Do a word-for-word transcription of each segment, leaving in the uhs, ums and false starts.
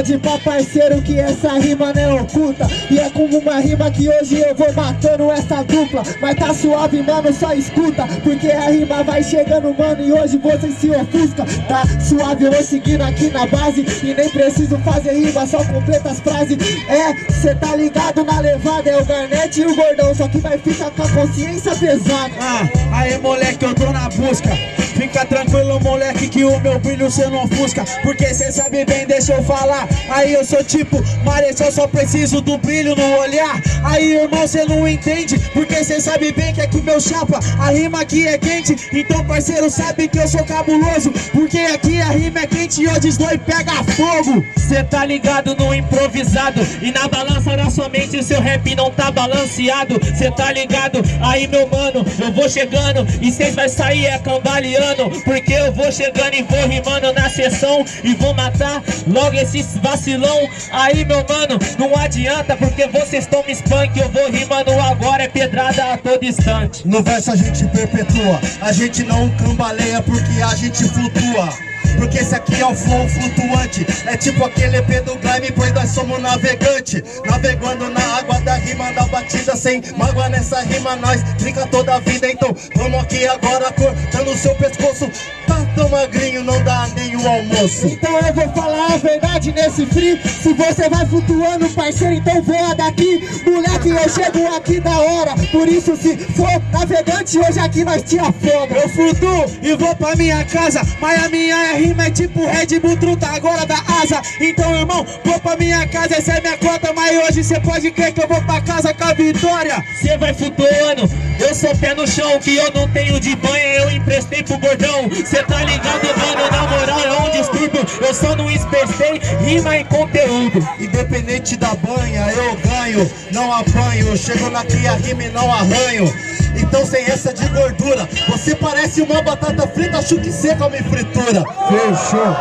Pode ir pra parceiro que essa rima não é oculta. E é como uma rima que hoje eu vou matando essa dupla. Mas tá suave, mano, só escuta, porque a rima vai chegando, mano, e hoje você se ofusca. Tá suave, eu vou seguindo aqui na base e nem preciso fazer rima, só completa as frases. É, cê tá ligado na levada, é o Garnet e o Gordão, só que vai ficar com a consciência pesada. Ah, aí moleque, eu tô na busca. Fica tranquilo, moleque, que o meu brilho cê não ofusca. Porque cê sabe bem, deixa eu falar. Aí eu sou tipo Marechal, só preciso do brilho no olhar. Aí irmão, cê não entende, porque cê sabe bem que aqui meu chapa, a rima aqui é quente. Então parceiro, sabe que eu sou cabuloso, porque aqui a rima é quente e eu desdou e pega fogo. Cê tá ligado no improvisado, e na balança da sua mente o seu rap não tá balanceado. Cê tá ligado, aí meu mano, eu vou chegando e cês vai sair é cambaleando. Porque eu vou chegando e vou rimando na sessão e vou matar logo esses vacilão. Aí meu mano, não adianta, porque vocês estão me spunk. Eu vou rimando agora, é pedrada a todo instante. No verso a gente perpetua, a gente não cambaleia, porque a gente flutua. Porque esse aqui é o flow flutuante, é tipo aquele E P do Grime, pois nós somos navegante. Navegando na água da rima, da batida, sem mágoa nessa rima nós brinca toda a vida. Então vamos aqui agora cortando o seu pescoço. Tá tão magrinho, não dá nem o almoço. Então eu vou falar a verdade nesse free. Se você vai flutuando, parceiro, então voa daqui. Moleque, eu chego aqui da hora. Por isso se for navegante, hoje aqui nós te afoga. Eu flutuo e vou pra minha casa, mas a minha rima é tipo Red Bull truta agora da asa. Então irmão, vou pra minha casa, essa é minha cota, mas hoje cê pode crer que eu vou pra casa com a vitória. Cê vai flutuando, eu sou pé no chão, que eu não tenho de banha, eu emprestei pro Gordão. Cê tá ligado, mano, na moral é um distúrbio, eu só não emprestei rima e conteúdo. Independente da banha, eu ganho, não apanho, eu chego aqui a rima e não arranho. Então sem essa de gordura, você parece uma batata frita, chuque seca me fritura. Fechou,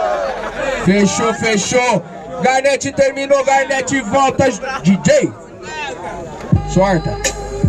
fechou, fechou. Garnet terminou, Garnet volta. D J, sorta.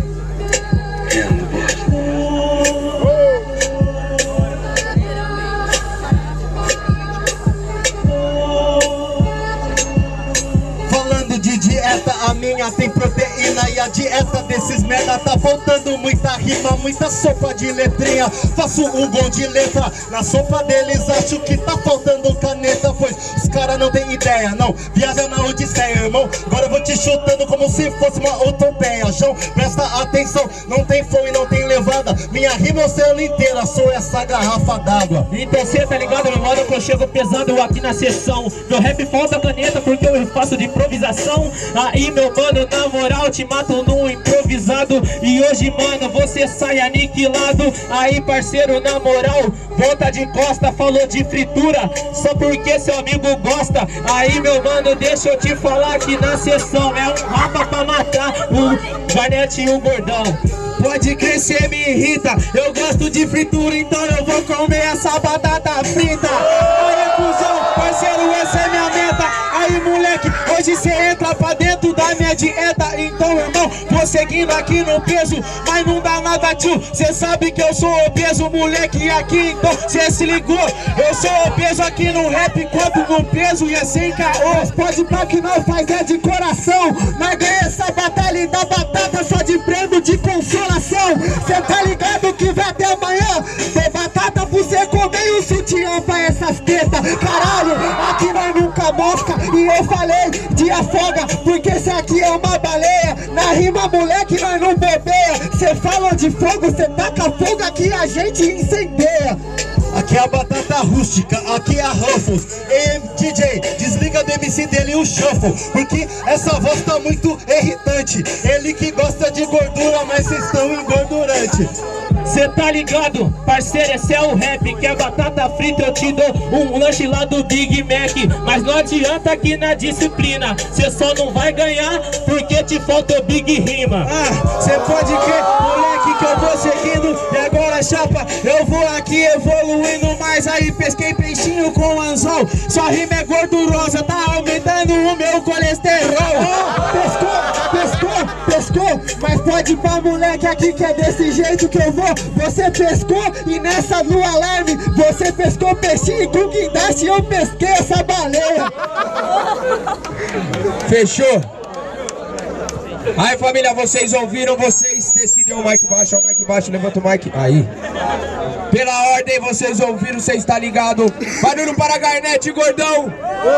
Falando de dieta, a minha tem proteína e a dieta desses merda tá faltando muita rima, muita sopa de letrinha. Faço um gol de letra, na sopa deles acho que tá faltando caneta, pois os caras não tem ideia, não viaja na odisseia, irmão. Agora eu vou te chutando como se fosse uma utopeia. João, presta atenção, não tem flow e não tem levada. Minha rima é o céu inteira, sou essa garrafa d'água. Então cê tá ligado, meu mano, que eu chego pesado aqui na sessão. Meu rap falta caneta porque eu faço de improvisação. Aí meu mano, na moral, te mato no improvisado. E hoje, mano, você sai aniquilado. Aí parceiro, na moral, volta de costa, falou de fritura só porque seu amigo gosta. Aí meu mano, deixa eu te falar que na sessão é um rapa pra matar o Garnet e o Gordão. Pode crer, cê me irrita, eu gosto de fritura, então eu vou comer essa batata frita. Aí cuzão, parceiro, essa é minha meta. Aí moleque, hoje cê entra pra dentro da minha dieta. Então irmão, vou seguindo aqui no peso, mas não dá nada tio, cê sabe que eu sou obeso, moleque, aqui então cê se ligou. Eu sou obeso aqui no rap, quanto no peso e é sem caô. Mas pode pá que não faz é de coração. Mas ganha essa batalha e da batata só de prêmio de consolação. Cê tá ligado que vai até amanhã tem batata pra você comer e um sutiã pra essas tetas. Caralho, aqui nós nunca mosca. E eu falei de afoga, porque esse aqui é uma baleia. Na rima moleque nós não bobeia. Cê fala de fogo, cê taca fogo, aqui a gente incendeia. Aqui é a batata rústica, aqui é a Ruffles. Ei, D J, desliga do M C dele o shuffle, porque essa voz tá muito irritante. Ele que gosta de gordura, mas vocês estão engordurantes. Cê tá ligado, parceiro, esse é o rap. Que é batata frita, eu te dou um lanche lá do Big Mac. Mas não adianta aqui na disciplina, cê só não vai ganhar porque te faltou Big Rima. Ah, cê pode crer, moleque, que eu vou seguindo. E agora chapa, eu vou aqui evoluindo mais. Aí pesquei peixinho com anzol, sua rima é gordurosa, tá aumentando o meu colesterol. Oh, pescou, pescou, pescou, mas pode Pede pra moleque aqui que é desse jeito que eu vou. Você pescou e nessa no alarme você pescou peixinho com guindaste e eu pesquei essa baleia. Fechou? Aí família, vocês ouviram, vocês decidem o mic baixo, o mic baixo, levanta o mic. Aí. Pela ordem, vocês ouviram, vocês estão ligados. Barulho para Garnet e Gordão.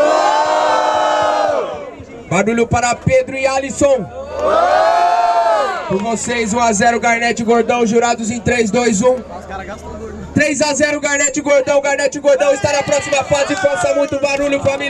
Barulho para Pedro e Alisson. Por vocês, um a zero Garnet e Gordão, jurados em três, dois, um. três a zero Garnet e Gordão, Garnet e Gordão está na próxima fase, faça muito barulho, família.